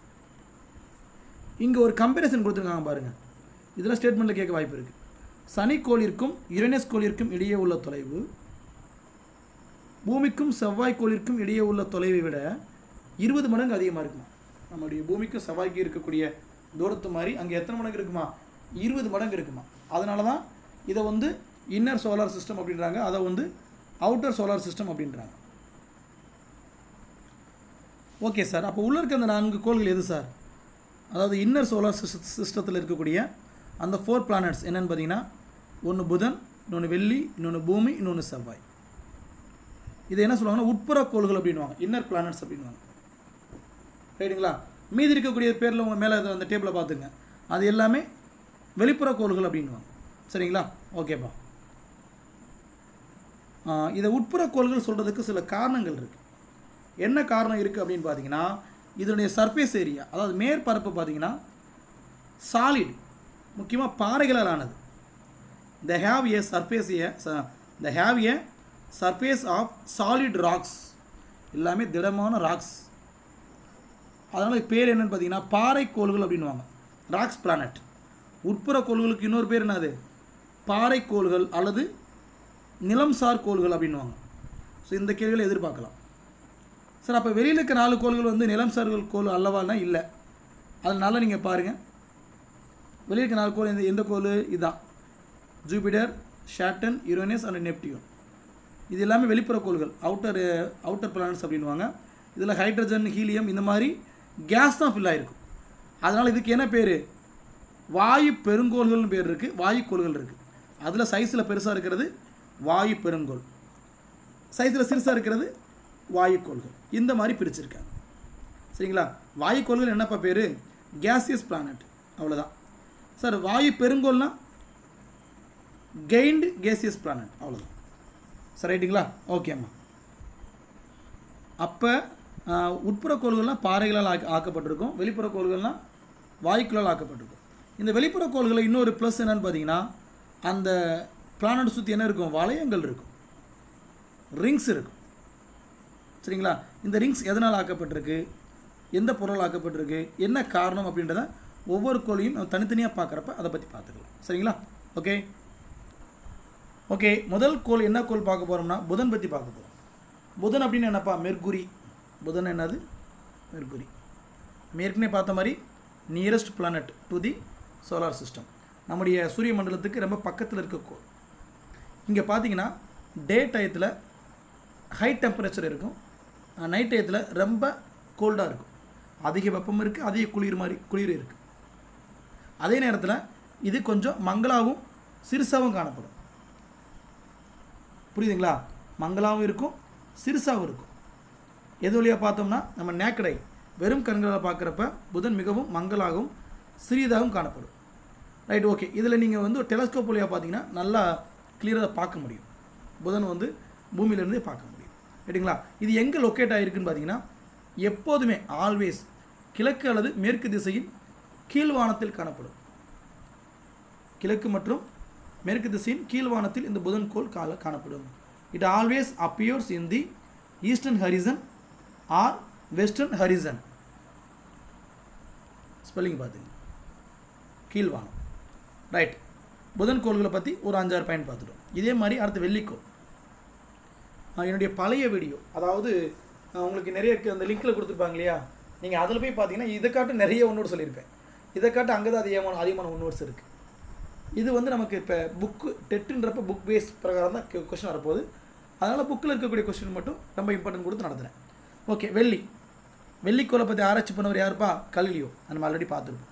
Speaker 1: இங்கே ஒரு கம்பேரிசன் கொடுத்துருக்காங்க பாருங்கள். இதில் ஸ்டேட்மெண்ட்டில் கேட்க வாய்ப்பு இருக்குது. சனி கோளிற்கும் யுரேனஸ் கோளிற்கும் இடையே உள்ள தொலைவு பூமிக்கும் செவ்வாய் கோளிற்கும் இடையே உள்ள தொலைவை விட 20 மடங்கு அதிகமாக இருக்குமா? நம்முடைய பூமிக்கும் செவ்வாய்க்கு இருக்கக்கூடிய தூரத்து மாதிரி அங்கே எத்தனை மடங்கு இருக்குமா? 20 மடங்கு இருக்குமா? அதனால தான் இதை வந்து இன்னர் சோலார் சிஸ்டம் அப்படின்றாங்க, அதை வந்து அவுட்டர் சோலார் சிஸ்டம் அப்படின்றாங்க. ஓகே சார், அப்போ உள்ளே இருக்க அந்த 4 கோள்கள் எது சார்? அதாவது இன்னர் சோலார் சிஸ்டத்தில் இருக்கக்கூடிய அந்த 4 பிளானட்ஸ் என்னென்னு பார்த்தீங்கன்னா, ஒன்று புதன், இன்னொன்று வெள்ளி, இன்னொன்று பூமி, இன்னொன்று செவ்வாய். இது என்ன சொல்லுவாங்கன்னா உட்புற கோள்கள் அப்படின்வாங்க, இன்னர் பிளானட்ஸ் அப்படின்வாங்க. ரைட்டுங்களா? மீதி இருக்கக்கூடிய பேரில் உங்கள் மேலே அந்த டேபிளை பார்த்துங்க, அது எல்லாமே வெளிப்புற கோள்கள் அப்படின்வாங்க. சரிங்களா? ஓகேப்பா. இதை உட்புற கோள்கள் சொல்கிறதுக்கு சில காரணங்கள் இருக்குது. என்ன காரணம் இருக்குது அப்படின்னு பார்த்தீங்கன்னா, இதனுடைய சர்ஃபேஸ் ஏரியா, அதாவது மேற்பரப்பு பார்த்தீங்கன்னா சாலிட், முக்கியமாக பாறைகளால் ஆனது. they have a surface of solid rocks, எல்லாமே திடமான ராக்ஸ். அதனால் பேர் என்னன்னு பார்த்தீங்கன்னா பாறை கோள்கள் அப்படின்வாங்க, ராக்ஸ் பிளானட். உட்புற கோள்களுக்கு இன்னொரு பேர் என்னது? பாறை கோள்கள் அல்லது நிலம்சார் கோள்கள் அப்படின்வாங்க. ஸோ இந்த கேள்விகளை எதிர்பார்க்கலாம். சார் அப்போ வெளியில் இருக்க 4 கோள்கள் வந்து நிலம்சார்கள் கோள் அல்லவானா? இல்லை. அதனால நீங்கள் பாருங்கள், வெளியில் இருக்க 4 கோள் எந்த கோள்? இதுதான், Jupiter, Saturn, Uranus and Neptune. இது எல்லாமே வெளிப்புற கோள்கள், அவுட்டர் பிளானட்ஸ் அப்படின்வாங்க. இதில் ஹைட்ரஜன், ஹீலியம் இந்த மாதிரி கேஸ் தான் ஃபில் ஆகிருக்கும். அதனால் இதுக்கு என்ன பேர்? வாயு பெருங்கோள்கள்னு பேர் இருக்குது, வாயு கோள்கள் இருக்குது. அதில் சைஸில் பெருசாக இருக்கிறது வாயு பெருங்கோள், சைஸில் சிறுசாக இருக்கிறது வாயு கோள்கள். இந்த மாதிரி பிரிச்சிருக்காங்க. சரிங்களா? வாயு கோள்கள் என்னப்பா பேர்? கேசியஸ் பிளானட், அவ்வளோதான். சார் வாயு பெருங்கோள்னா கெயின்டு கேசியஸ் பிளானட், அவ்வளோதான். சார் ரைட்டுங்களா? ஓகேம்மா. அப்போ உட்புற கோள்கள்லாம் பாறைகளால் ஆக்கப்பட்டிருக்கும், வெளிப்புற கோள்கள்லாம் வாயுக்களால் ஆக்கப்பட்டிருக்கும். இந்த வெளிப்புற கோள்களில் இன்னொரு ப்ளஸ் என்னன்னு பார்த்தீங்கன்னா, அந்த பிளானட் சுற்றி என்ன இருக்கும்? வளையங்கள் இருக்கும், ரிங்ஸ் இருக்கும். சரிங்களா? இந்த ரிங்ஸ் எதனால் ஆக்கப்பட்டிருக்கு, எந்த பொருள் ஆக்கப்பட்டிருக்கு, என்ன காரணம் அப்படின்றத ஒவ்வொரு கோளையும் நம்ம தனித்தனியாக பார்க்குறப்ப அதை பற்றி பார்த்துக்கலாம். சரிங்களா? Okay okay. முதல் கோள் என்ன கோள் பார்க்க போகிறோம்னா புதன் பற்றி பார்க்க போகிறோம். புதன் அப்படின்னு என்னப்பா? மெர்குரி. புதன் என்னது? மெர்குரி. ஏற்கனவே பார்த்த மாதிரி nearest planet to the solar system, நம்முடைய சூரிய மண்டலத்துக்கு ரொம்ப பக்கத்தில் இருக்க கோள். இங்கே பார்த்தீங்கன்னா டே டயத்தில் ஹை டெம்பரேச்சர் இருக்கும், நைட் டயத்தில் ரொம்ப கோல்டாக இருக்கும். அதிக வெப்பம் இருக்குது, அதிக குளிர் இருக்குது. அதே நேரத்தில் இது கொஞ்சம் மங்களாகவும் சிறுசாகவும் காணப்படும். புரியுதுங்களா? மங்களாகவும் இருக்கும், சிறுசாகவும் இருக்கும். எது வழியாக பார்த்தோம்னா நம்ம நேக்கடை வெறும் கண்களால் பார்க்குறப்ப புதன் மிகவும் மங்களாகவும் சிறியதாகவும் காணப்படும். Right, okay. இதில் நீங்கள் வந்து டெலஸ்கோப் வழியாக பார்த்தீங்கன்னா நல்லா கிளியராக பார்க்க முடியும், புதன் வந்து பூமியிலேருந்தே பார்க்க முடியும். ரைட்டுங்களா? இது எங்கே லொக்கேட் ஆகிருக்குன்னு பார்த்தீங்கன்னா, எப்போதுமே ஆல்வேஸ் கிழக்கு அல்லது மேற்கு திசையின் கீழ்வானத்தில் காணப்படும். கிழக்கு மற்றும் மேற்கு திசையின் கீழ்வானத்தில் இந்த புதன் கோள் காணப்படும். It always appears in the eastern horizon or western horizon. Spelling பார்த்துங்க, கீழ்வானம். ரைட், புதன் கோள்களை பற்றி ஒரு 5-6 பாயிண்ட் பார்த்துட்டோம். இதே மாதிரி அடுத்து வெள்ளிக்கோள். என்னுடைய பழைய வீடியோ, அதாவது உங்களுக்கு நிறைய அந்த லிங்க்கில் கொடுத்துருப்பாங்க இல்லையா, நீங்கள் அதில் போய் பார்த்தீங்கன்னா இதை காட்டு நிறைய ஒன்னோடு சொல்லியிருப்பேன். இதை காட்டு அங்கே தான் அதிகமான ஒன்னோட்ஸ் இருக்குது. இது வந்து நமக்கு இப்போ புக்கு டெட்டுன்றப்ப புக் பேஸ் பிரகாரம் தான் கொஸ்டின் வரப்போகுது. அதனால் புக்கில் இருக்கக்கூடிய கொஸ்டின் மட்டும் ரொம்ப இம்பார்ட்டன்ட் கொடுத்து நடத்துகிறேன். ஓகே, வெள்ளிக்கோளை பற்றி ஆராய்ச்சி பண்ணவர் யாருப்பா? கலிலியோ. நம்ம ஆல்ரெடி பார்த்துருப்போம்.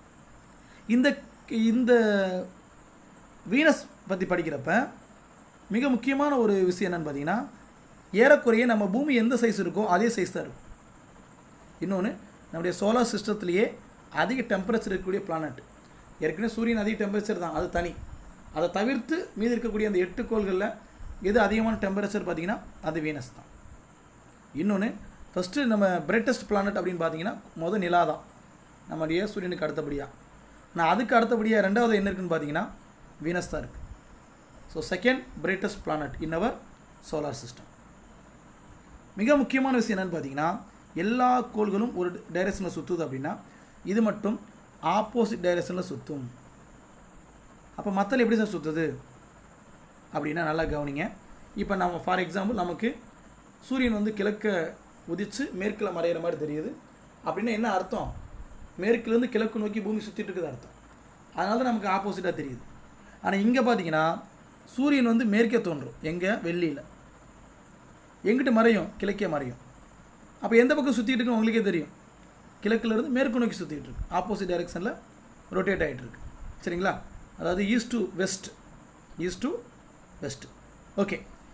Speaker 1: இந்த வீனஸ் பற்றி படிக்கிறப்ப மிக முக்கியமான ஒரு விஷயம் என்னென்னு பார்த்தீங்கன்னா, ஏறக்குறைய நம்ம பூமி எந்த சைஸ் இருக்கோ அதே சைஸ் தான் இருக்கும். இன்னொன்று, நம்முடைய சோலார் சிஸ்டத்துலேயே அதிக டெம்பரேச்சர் இருக்கக்கூடிய பிளானட். ஏற்கனவே சூரியன் அதிக டெம்பரேச்சர் தான், அது தனி. அதை தவிர்த்து மீதி இருக்கக்கூடிய அந்த 8 கோள்களில் எது அதிகமான டெம்பரேச்சர் பார்த்தீங்கன்னா அது வீனஸ் தான். இன்னொன்று, ஃபஸ்ட்டு நம்ம பிரைட்டஸ்ட் பிளானட் அப்படின்னு பார்த்தீங்கன்னா நிலா தான் நம்முடைய சூரியனுக்கு அடுத்தபடியாக. ஆனால் அதுக்கு அடுத்தபடியாக 2வது என்ன இருக்குன்னு பார்த்தீங்கன்னா வீனஸ் தான் இருக்குது. So second brightest planet in our solar system. மிக முக்கியமான விஷயம் என்னென்னு பார்த்தீங்கன்னா, எல்லா கோள்களும் ஒரு டைரெக்ஷனில் சுற்றுது அப்படின்னா இது மட்டும் ஆப்போசிட் டைரெக்ஷனில் சுற்றும். அப்போ மற்றல எப்படி சார் சுற்றுது அப்படின்னா நல்லா கவனிங்க. இப்போ நம்ம ஃபார் எக்ஸாம்பிள் நமக்கு சூரியன் வந்து கிழக்க உதித்து மேற்கில் மறையிற மாதிரி தெரியுது அப்படின்னா என்ன அர்த்தம்? மேற்கிலேருந்து கிழக்கு நோக்கி பூமி சுற்றிட்டு இருக்குது அர்த்தம். அதனால தான் நமக்கு ஆப்போசிட்டாக தெரியுது. ஆனால் இங்கே பார்த்தீங்கன்னா சூரியன் வந்து மேற்கே தோன்றும், எங்கே? வெள்ளியில். எங்கிட்ட மறையும்? கிழக்கே மறையும். அப்போ எந்த பக்கம் சுற்றிட்டு இருக்குன்னு உங்களுக்கே தெரியும், கிழக்கிலேருந்து மேற்கு நோக்கி சுற்றிட்டு இருக்கு, ஆப்போசிட் டைரெக்ஷனில் ரொட்டேட் ஆகிட்டு இருக்கு. சரிங்களா? அதாவது ஈஸ்ட் டு வெஸ்ட். ஓகே,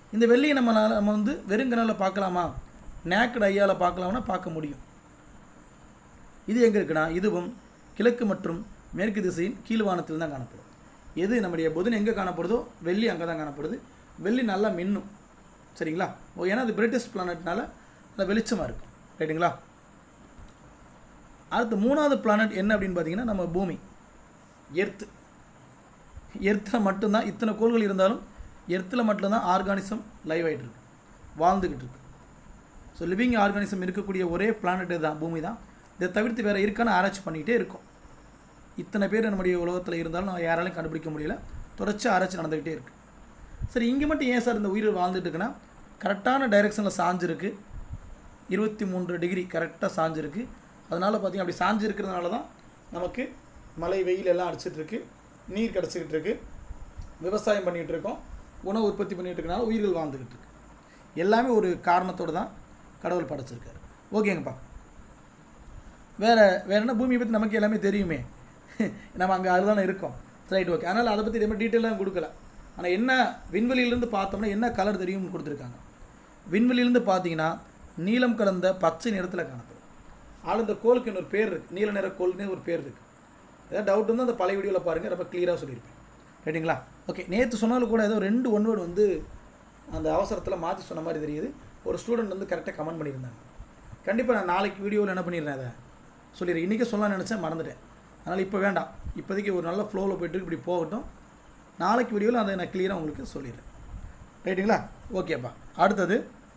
Speaker 1: இந்த வெள்ளியை நம்ம வந்து வெறுங்கனால் பார்க்கலாமா, நேக்கட் ஐயால் பார்க்கலாம்னா பார்க்க முடியும். இது எங்கே இருக்குன்னா, இதுவும் கிழக்கு மற்றும் மேற்கு திசையின் கீழ்வானத்தில் தான் காணப்படும். எது நம்முடைய புதன் எங்கே காணப்படுதோ வெள்ளி அங்கே தான் காணப்படுது. வெள்ளி நல்லா மின்னும், சரிங்களா? ஏன்னா அது பிரிட்டிஷ் பிளானட்னால நல்லா வெளிச்சமாக இருக்கும், ரைட்டுங்களா? அடுத்து 3வது பிளானட் என்ன அப்படின்னு பார்த்தீங்கன்னா நம்ம பூமி, எர்த்து. எர்த்தில் மட்டும்தான் இத்தனை கோள்கள் இருந்தாலும் எர்த்தில் மட்டும்தான் ஆர்கானிசம் லைவ் ஆகிட்டு இருக்கு, வாழ்ந்துக்கிட்டு இருக்கு. ஸோ லிவிங் ஆர்கானிசம் இருக்கக்கூடிய ஒரே பிளானட் தான் பூமி தான். இதை தவிர்த்து வேறு இருக்கான்னு ஆராய்ச்சி பண்ணிக்கிட்டே இருக்கும். இத்தனை பேர் நம்முடைய உலகத்தில் இருந்தாலும் நான் யாராலையும் கண்டுபிடிக்க முடியல, தொடர்ச்சி ஆராய்ச்சி நடந்துக்கிட்டே இருக்குது. சரி, இங்கே மட்டும் ஏன் சார் இந்த உயிர் வாழ்ந்துட்டு இருக்குன்னா, கரெக்டான டைரெக்ஷனில் சாஞ்சிருக்கு, 23 டிகிரி கரெக்டாக சாஞ்சிருக்கு. அதனால் பார்த்திங்கன்னா அப்படி சாஞ்சு இருக்கிறதுனால தான் நமக்கு மழை வெயில் எல்லாம் அடிச்சிட்ருக்கு, நீர் கிடச்சிக்கிட்டு இருக்குது, விவசாயம் பண்ணிகிட்டு இருக்கோம், உணவு உற்பத்தி பண்ணிகிட்டு இருக்கனால உயிர்கள் வாழ்ந்துக்கிட்டு இருக்கு. எல்லாமே ஒரு காரணத்தோடு தான் கடவுள் படைச்சிருக்காரு. ஓகேங்கப்பா. வேறு என்ன, பூமியை பற்றி நமக்கு எல்லாமே தெரியுமே, நம்ம அங்கே அதுதானே இருக்கோம், ரைட்? ஓகே. அதனால் அதை பற்றி ரொம்ப டீட்டெயிலாக கொடுக்கல. ஆனால் என்ன விண்வெளியிலேருந்து பார்த்தோம்னா என்ன கலர் தெரியும்னு கொடுத்துருக்காங்க. விண்வெளியிலேருந்து பார்த்தீங்கன்னா நீலம் கலந்த பச்சை நிறத்தில் காணப்படும். ஆனால் இந்த கோளுக்கு இன்னொரு பேர் இருக்குது, நீல நிற கோள்னு ஒரு பேர் இருக்குது. ஏதாவது டவுட் இருந்தால் அந்த பழைய வீடியோவில் பாருங்கள், ரொம்ப கிளியராக சொல்லியிருப்பேன், ரைட்டுங்களா? ஓகே. நேற்று சொன்னாலும் கூட ஏதோ 2 ஒன்வேர்டு வந்து அந்த அவசரத்தில் மாற்றி சொன்ன மாதிரி தெரியுது. ஒரு ஸ்டூடெண்ட் வந்து கரெக்டாக கமெண்ட் பண்ணியிருந்தாங்க. கண்டிப்பாக நான் நாளைக்கு வீடியோவில் என்ன பண்ணிடுறேன், அதை சொல்லிடுறேன். இன்றைக்கி சொல்லலாம்னு நினச்சேன், மறந்துட்டேன். அதனால் இப்போ வேண்டாம், இப்போதைக்கு ஒரு நல்ல ஃப்ளோவில் போய்ட்டு இப்படி போகட்டும். நாளைக்கு வீடியோவில் அதை நான் கிளியராக உங்களுக்கு சொல்லிடுறேன், ரைட்டுங்களா? ஓகேப்பா. அடுத்து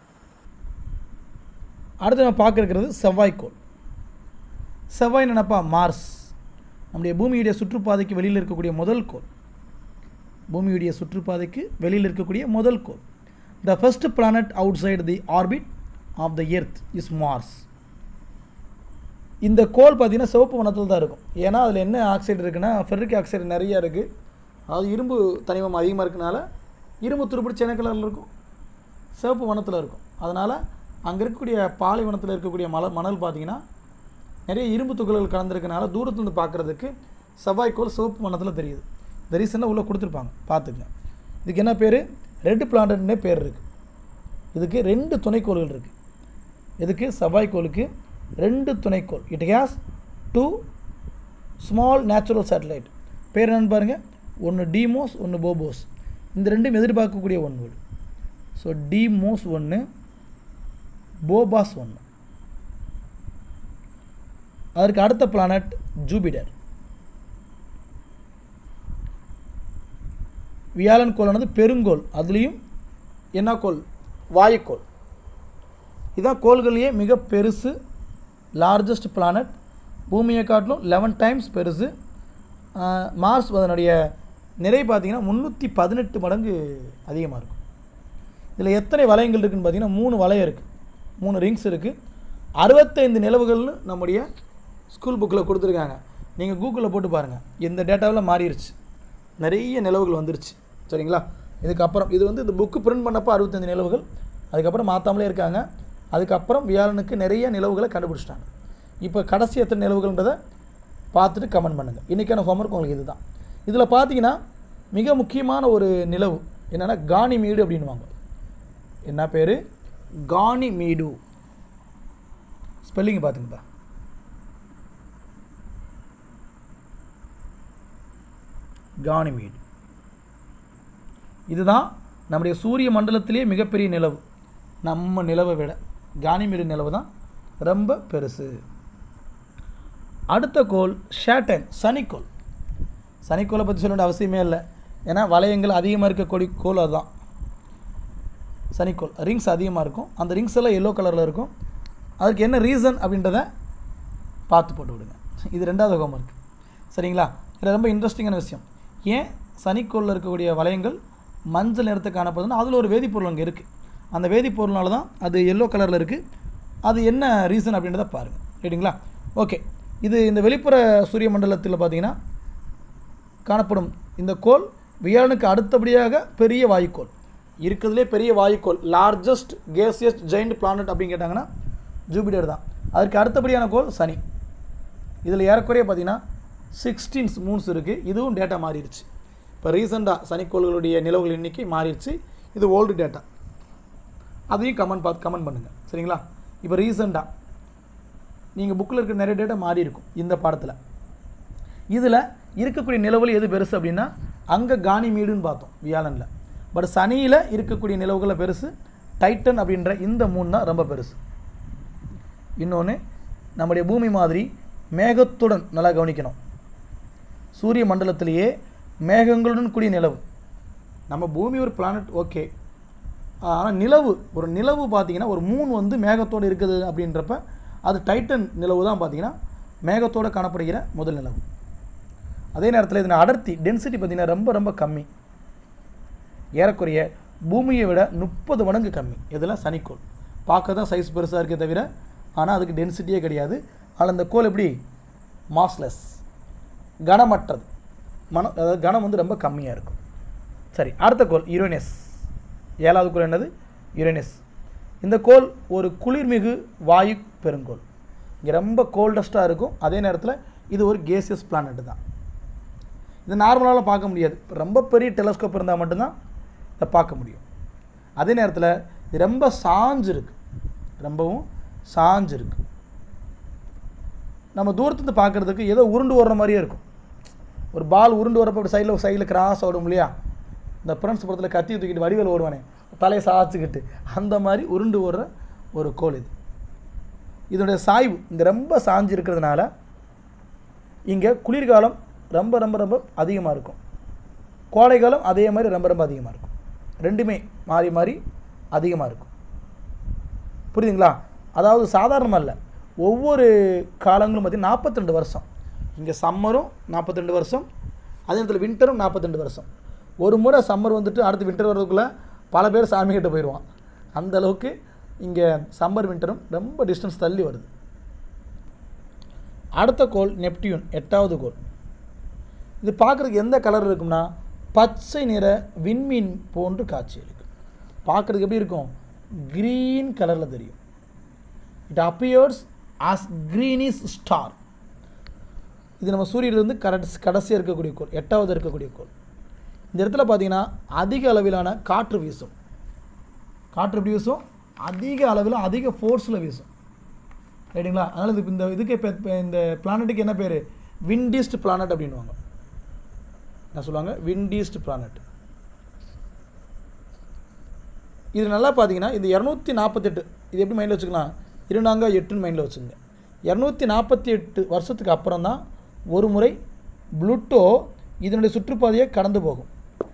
Speaker 1: நம்ம பார்க்க இருக்கிறது செவ்வாய்க்கோள். செவ்வாய் நினைப்பா மார்ஸ், நம்முடைய பூமியுடைய சுற்றுப்பாதைக்கு வெளியில் இருக்கக்கூடிய முதல் கோள். பூமியுடைய சுற்றுப்பாதைக்கு வெளியில் இருக்கக்கூடிய முதல் கோள். The first planet outside the orbit of the earth is Mars. இந்த கோள் பார்த்திங்கன்னா சிவப்பு வனத்தில் தான் இருக்கும். ஏன்னா அதில் என்ன ஆக்சைடு இருக்குன்னா, ஃபெர்ரிக் ஆக்சைடு நிறையா இருக்குது. அதாவது இரும்பு தனிமம் அதிகமாக இருக்கனால இரும்பு துருப்பிடிச்ச என்ன கலரில் இருக்கும், சிவப்பு வனத்தில் இருக்கும். அதனால் அங்கே இருக்கக்கூடிய பாலைவனத்தில் இருக்கக்கூடிய மணல் பார்த்திங்கன்னா நிறைய இரும்பு துகள்கள் கலந்துருக்கனால தூரத்துலேருந்து பார்க்குறதுக்கு செவ்வாய்க்கோள் சிவப்பு வனத்தில் தெரியுது. இந்த ரீசனாக உள்ளே கொடுத்துருப்பாங்க, பார்த்துக்கங்க. இதுக்கு என்ன பேர், ரெட் பிளானட்னே பேர் இருக்குது. இதுக்கு 2 துணைக்கோள்கள் இருக்குது. இதுக்கு செவ்வாய்க்கோளுக்கு 2 துணைக்கோள். It has 2 small natural satellite. பேர் என்னென்னு பாருங்கள், ஒன்று டிமோஸ், ஒன்று போபோஸ். இந்த ரெண்டும் எதிர்பார்க்கக்கூடிய ஒன்று. So Deimos 1, Phobos 1. அதற்கு அடுத்த பிளானட் ஜூபிடர். வியாழன் கோளானது பெருங்கோள். அதுலேயும் என்ன கோள், வாயுக்கோள். இதுதான் கோள்களையே மிக பெருசு, லார்ஜஸ்ட் பிளானட். பூமியை காட்டிலும் 11 டைம்ஸ் பெருசு. மார்ஸ் அதனுடைய நிறை பார்த்திங்கன்னா 318 மடங்கு அதிகமாக இருக்கும். இதில் எத்தனை வளையங்கள் இருக்குதுன்னு பார்த்திங்கன்னா 3 வளையம் இருக்குது, 3 ரிங்ஸ் இருக்குது. 65 நிலவுகள்னு நம்முடைய ஸ்கூல் புக்கில் கொடுத்துருக்காங்க. நீங்கள் கூகுளில் போட்டு பாருங்கள், இந்த டேட்டாவில் மாறிடுச்சு, நிறைய நிலவுகள் வந்துருச்சு, சரிங்களா? இதுக்கப்புறம் இது வந்து இந்த புக்கு பிரிண்ட் பண்ணப்போ 65 நிலவுகள், அதுக்கப்புறம் மாற்றாமலே இருக்காங்க. அதுக்கப்புறம் வியாழனுக்கு நிறைய நிலவுகளை கண்டுபிடிச்சிட்டாங்க. இப்போ கடைசி எத்தனை நிலவுகள்ன்றதை பார்த்துட்டு கமெண்ட் பண்ணுங்கள். இன்றைக்கான ஹோம்ஒர்க் உங்களுக்கு இது தான். இதில் பார்த்தீங்கன்னா மிக முக்கியமான ஒரு நிலவு என்னென்னா கானிமீடு அப்படின்வாங்க. என்ன பேர், கானிமீடு. ஸ்பெல்லிங் பார்த்துங்கப்பா. கானிமீடு. இதுதான் நம்முடைய சூரிய மண்டலத்திலேயே மிகப்பெரிய நிலவு. நம்ம நிலவை விட கானிமீடு நிலவு தான் ரொம்ப பெருசு. அடுத்த கோள் ஷேட்டன், சனிக்கோள். சனிக்கோளை பற்றி சொல்ல வேண்டிய அவசியமே இல்லை, ஏன்னா வளையங்கள் அதிகமாக இருக்கக்கூடிய கோள் அதுதான் சனிக்கோள். ரிங்ஸ் அதிகமாக இருக்கும், அந்த ரிங்ஸ் எல்லாம் எல்லோ கலரில் இருக்கும். அதுக்கு என்ன ரீசன் அப்படின்றத பார்த்து போட்டு விடுங்க. இது 2வது ஹோம்ஒர்க், சரிங்களா? இது ரொம்ப இன்ட்ரெஸ்டிங்கான விஷயம். ஏன் சனிக்கோளில் இருக்கக்கூடிய வளையங்கள் மஞ்சள் நிறத்தை காணப்படுதுன்னா அதில் ஒரு வேதிப்பொருள் அங்கே இருக்குது. அந்த வேதிப்பொருள்னால தான் அது எல்லோ கலரில் இருக்குது. அது என்ன ரீசன் அப்படின்றத பாருங்கள், ரைட்டுங்களா? ஓகே. இது இந்த வெளிப்புற சூரிய மண்டலத்தில் பார்த்திங்கன்னா காணப்படும் இந்த கோள் வியாழனுக்கு அடுத்தபடியாக பெரிய வாயுக்கோள். இருக்கிறதுலே பெரிய வாயுக்கோள், லார்ஜஸ்ட் கேசியஸ் ஜெயிண்ட் பிளானட் அப்படின்னு கேட்டாங்கன்னா ஜூபிட்டர் தான். அதற்கு அடுத்தபடியான கோள் சனி. இதில் ஏறக்குறைய பார்த்திங்கன்னா 16 மூன்ஸ் இருக்குது. இதுவும் டேட்டா மாறிடுச்சு. இப்போ ரீசெண்டாக சனிக்கோள்களுடைய நிலவுகள் எண்ணிக்கை மாறிடுச்சு. இது ஓல்டு டேட்டா, அதையும் கமெண்ட் பண்ணுங்கள். சரிங்களா? இப்போ ரீசெண்டாக நீங்கள் புக்கில் இருக்கிற நிறைய டேட்டா மாறி இருக்கும் இந்த பாடத்தில். இதில் இருக்கக்கூடிய நிலவுகள் எது பெருசு அப்படின்னா அங்கே கானிமீடுன்னு பார்த்தோம் வியாழனில். பட் சனியில் இருக்கக்கூடிய நிலவுகளை பெருசு டைட்டன் அப்படின்ற இந்த 3 தான் ரொம்ப பெருசு. இன்னொன்று, நம்முடைய பூமி மாதிரி மேகத்துடன் நல்லா கவனிக்கணும். சூரிய மண்டலத்திலேயே மேகங்களுடன் கூடிய நிலவு. நம்ம பூமி ஒரு பிளானட் ஓகே, ஆனால் நிலவு பார்த்திங்கன்னா ஒரு மூன் வந்து மேகத்தோடு இருக்குது அப்படின்றப்ப அது டைட்டன் நிலவு தான் பார்த்திங்கன்னா மேகத்தோடு காணப்படுகிற முதல் நிலவு. அதே நேரத்தில் இதன் அடர்த்தி டென்சிட்டி பார்த்திங்கன்னா ரொம்ப ரொம்ப கம்மி, ஏறக்குறைய பூமியை விட 30 மடங்கு கம்மி. இதெல்லாம் சனிக்கோள். பார்க்க தான் சைஸ் பெருசாக இருக்கே தவிர ஆனால் அதுக்கு டென்சிட்டியே கிடையாது. ஆனால் அந்த கோள் எப்படி மாஸ்லெஸ், கனமற்றது, அதாவது கனம் வந்து ரொம்ப கம்மியாக இருக்கும். சரி, அடுத்த கோள் யுரேனஸ். 7வது கோள் என்னது? யுரேனஸ். இந்த கோள் ஒரு குளிர்மிகு வாயு பெருங்கோள். இங்கே ரொம்ப கோல்டஸ்ட்டாக இருக்கும். அதே நேரத்தில் இது ஒரு கேசியஸ் பிளானட் தான். இது நார்மலாக பார்க்க முடியாது. ரொம்ப பெரிய டெலஸ்கோப் இருந்தால் மட்டும்தான் இதை பார்க்க முடியும். அதே நேரத்தில் இது ரொம்ப சாஞ்சிருக்கு, ரொம்பவும் சாஞ்சிருக்கு. நம்ம தூரத்துலேருந்து பார்க்குறதுக்கு ஏதோ உருண்டு ஓடுற மாதிரியே இருக்கும். ஒரு பால் உருண்டு வரப்போ அப்படி சைடில் கிராஸ் ஓடும் இல்லையா? இந்த ஃப்ரெண்ட்ஸ் படத்தில் கத்தி தூக்கிட்டு வடிவேல் ஓடுவானே தலையை சாய்ச்சிக்கிட்டு, அந்த மாதிரி உருண்டு ஓடுற ஒரு கோள் இது. இதனுடைய சாய்வு இங்கே ரொம்ப சாஞ்சு இருக்கிறதுனால இங்கே குளிர்காலம் ரொம்ப ரொம்ப ரொம்ப அதிகமாக இருக்கும், கோடைக்காலம் அதே மாதிரி ரொம்ப ரொம்ப அதிகமாக இருக்கும். ரெண்டுமே மாறி மாறி அதிகமாக இருக்கும். புரியுதுங்களா? அதாவது சாதாரணமாக இல்லை, ஒவ்வொரு காலங்களும் பார்த்திங்கன்னா 42 வருஷம். இங்கே சம்மரும் 42 வருஷம், அதே நேரத்தில் வின்டரும் 42 வருஷம். ஒரு முறை சம்மர் வந்துட்டு அடுத்து வின்டர் வர்றதுக்குள்ளே பல பேர் சாமி கிட்ட போயிடுவான். அந்த அளவுக்கு இங்கே சம்மர் வின்டரும் ரொம்ப டிஸ்டன்ஸ் தள்ளி வருது. அடுத்த கோள் நெப்டியூன், 8வது கோள். இது பார்க்குறதுக்கு எந்த கலர் இருக்கும்னா பச்சை நிற விண்மீன் போன்று காட்சி இருக்குது. பார்க்குறதுக்கு எப்படி இருக்கும்? க்ரீன் கலரில் தெரியும். It appears as greenish star. இது நம்ம சூரியனிலிருந்து கடைசியாக இருக்கக்கூடிய கோள், 8வது இருக்கக்கூடிய கோள். இந்த இடத்துல பார்த்திங்கன்னா அதிக அளவிலான காற்று வீசும். காற்று எப்படி வீசும்? அதிக அளவில் அதிக ஃபோர்ஸில் வீசும். ரைட்டுங்களா? அதனால் இதுக்கு இப்போ இந்த பிளானட்டுக்கு என்ன பேர்? விண்டீஸ்ட் பிளானட் அப்படின்வாங்க. என்ன சொல்லுவாங்க? Windiest planet. இது நல்லா பார்த்தீங்கன்னா இந்த 248, இது எப்படி மைண்டில் வச்சுக்கலாம்? 2×8 மைண்டில் வச்சுங்க. 248 வருஷத்துக்கு அப்புறம் தான் ஒரு முறை புளூட்டோ இதனுடைய சுற்றுப்பாதையை கடந்து போகும்.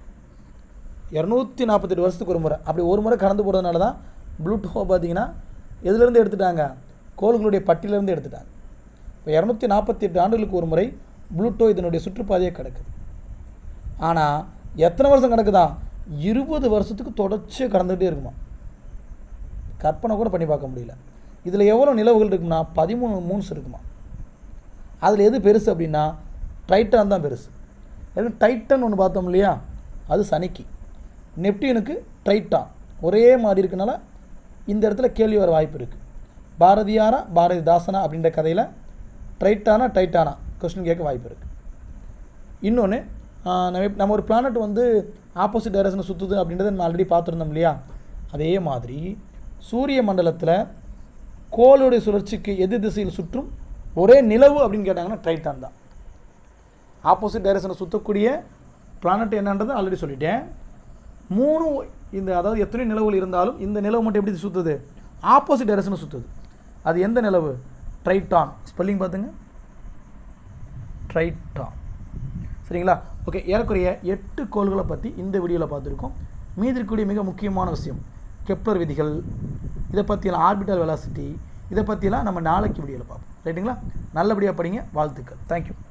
Speaker 1: 248 வருஷத்துக்கு ஒரு முறை. அப்படி ஒரு முறை கடந்து போகிறதுனால தான் புளூட்டோ பார்த்திங்கன்னா எதுலேருந்து எடுத்துட்டாங்க? கோள்களுடைய பட்டியலேருந்து எடுத்துட்டாங்க. இப்போ 248 ஆண்டுகளுக்கு ஒரு முறை புளூட்டோ இதனுடைய சுற்றுப்பாதையை கிடக்குது. ஆனால் எத்தனை வருஷம் கிடக்குதா? 20 வருஷத்துக்கு தொடர்ச்சியாக கடந்துகிட்டே இருக்குமா. கற்பனை கூட பண்ணி பார்க்க முடியல. இதில் எவ்வளோ நிலவுகள் இருக்குன்னா 13 மூன்ஸ் இருக்குமா. அதில் எது பெருசு அப்படின்னா டைட்டன் தான் பெருசு. ஏன்னா டைட்டன் ஒன்று பார்த்தோம் இல்லையா, அது சனிக்கு. நெப்டியூனுக்கு டைட்டான் ஒரே மாதிரி இருக்கனால இந்த இடத்துல கேள்வி வர வாய்ப்பு இருக்குது. பாரதியாரா பாரதிதாசனா அப்படின்ற கதையில் டைட்டானா கொஸ்டின் கேட்க வாய்ப்பு இருக்குது. இன்னொன்று, நம்ம ஒரு பிளானட் வந்து ஆப்போசிட் டைரக்ஷனை சுற்றுது அப்படின்றத நம்ம ஆல்ரெடி பார்த்துருந்தோம் இல்லையா? அதே மாதிரி சூரிய மண்டலத்தில் கோளுடைய சுழற்சிக்கு எதிர் திசையில் சுற்றும் ஒரே நிலவு அப்படின்னு கேட்டாங்கன்னா டைட்டான் தான். ஆப்போசிட் டைரக்ஷனை சுற்றக்கூடிய பிளானட் என்னன்றது ஆல்ரெடி சொல்லிட்டேன். 3 இந்த அதாவது எத்தனை நிலவுகள் இருந்தாலும் இந்த நிலவு மட்டும் எப்படி சுற்றுது? ஆப்போசிட் டைரக்ஷனை சுற்றுது. அது எந்த நிலவு? டைட்டான். ஸ்பெல்லிங் பார்த்துங்க, டைட்டான். சரிங்களா? ஓகே, ஏறக்குறைய 8 கோள்களை பற்றி இந்த வீடியோவில் பார்த்துருக்கோம். மீதி இருக்கக்கூடிய மிக முக்கியமான விஷயம் கெப்லர் விதிகள், இதை பற்றியெல்லாம் ஆர்பிட்டல் வெலாசிட்டி, இதை பற்றியெல்லாம் நம்ம நாளைக்கு வீடியோவில் பார்ப்போம். ரைட்டுங்களா? நல்லபடியாக படிங்க. வாழ்த்துக்கள். தேங்க்யூ.